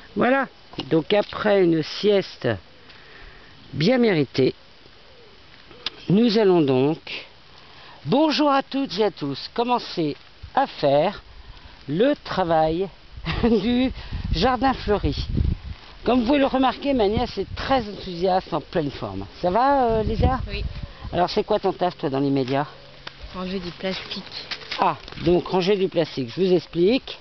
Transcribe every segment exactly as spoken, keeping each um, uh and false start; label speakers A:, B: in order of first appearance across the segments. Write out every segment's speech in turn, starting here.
A: Voilà, donc après une sieste bien méritée, nous allons donc, bonjour à toutes et à tous, commencer à faire le travail du jardin fleuri. Comme vous pouvez le remarquer, ma nièce est très enthousiaste, en pleine forme. Ça va, euh, Lisa?
B: Oui.
A: Alors c'est quoi ton taf, toi, dans l'immédiat?
B: Ranger du plastique.
A: Ah, donc ranger du plastique, je vous explique.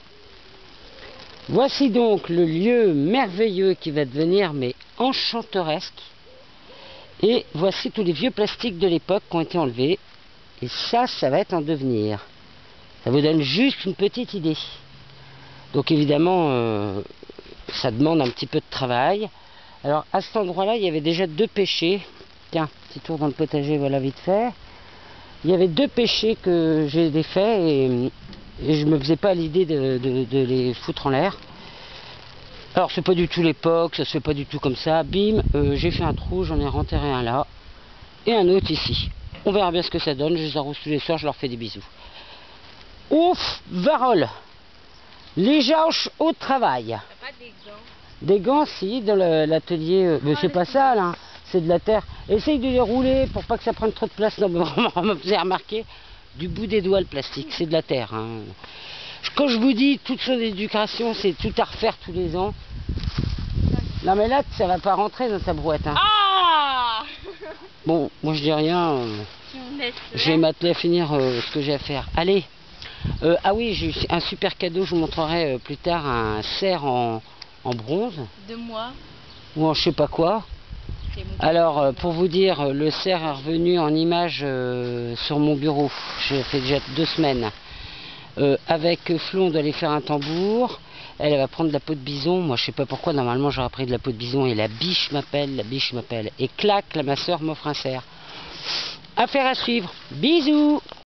A: Voici donc le lieu merveilleux qui va devenir, mais enchanteresque. Et voici tous les vieux plastiques de l'époque qui ont été enlevés. Et ça, ça va être en devenir. Ça vous donne juste une petite idée. Donc évidemment, euh, ça demande un petit peu de travail. Alors à cet endroit-là, il y avait déjà deux pêchers. Tiens, petit tour dans le potager, voilà vite fait. Il y avait deux pêchers que j'ai défaits et, et je me faisais pas l'idée de, de, de les foutre en l'air. Alors c'est pas du tout l'époque, ça se fait pas du tout comme ça. Bim, euh, j'ai fait un trou, j'en ai renterré un là et un autre ici. On verra bien ce que ça donne, je les arrose tous les soirs, je leur fais des bisous. Ouf, varole, les jauches au travail.
B: T'as pas des gants?
A: Des gants, si, dans l'atelier, euh, mais c'est pas sale, hein, c'est de la terre. Essaye de les rouler pour pas que ça prenne trop de place. Non, mais vraiment, on me faisait remarquer, du bout des doigts le plastique, c'est de la terre. Hein. Quand je vous dis toute son éducation, c'est tout à refaire tous les ans. Non mais là, ça va pas rentrer dans ta brouette. Hein.
B: Ah
A: Bon, moi je dis rien. Euh, je vais m'atteler à finir euh, ce que j'ai à faire. Allez. Euh, ah oui, j'ai un super cadeau. Je vous montrerai euh, plus tard un cerf en, en bronze.
B: De moi.
A: Ou en je sais pas quoi. Alors, euh, pour vous dire, euh, le cerf est revenu en image euh, sur mon bureau. J'ai fait déjà deux semaines. Euh, avec Flo, on doit aller faire un tambour. Elle, elle va prendre de la peau de bison. Moi, je sais pas pourquoi. Normalement, j'aurais pris de la peau de bison. Et la biche m'appelle, la biche m'appelle. Et clac, là, ma soeur m'offre un cerf. Affaire à suivre. Bisous.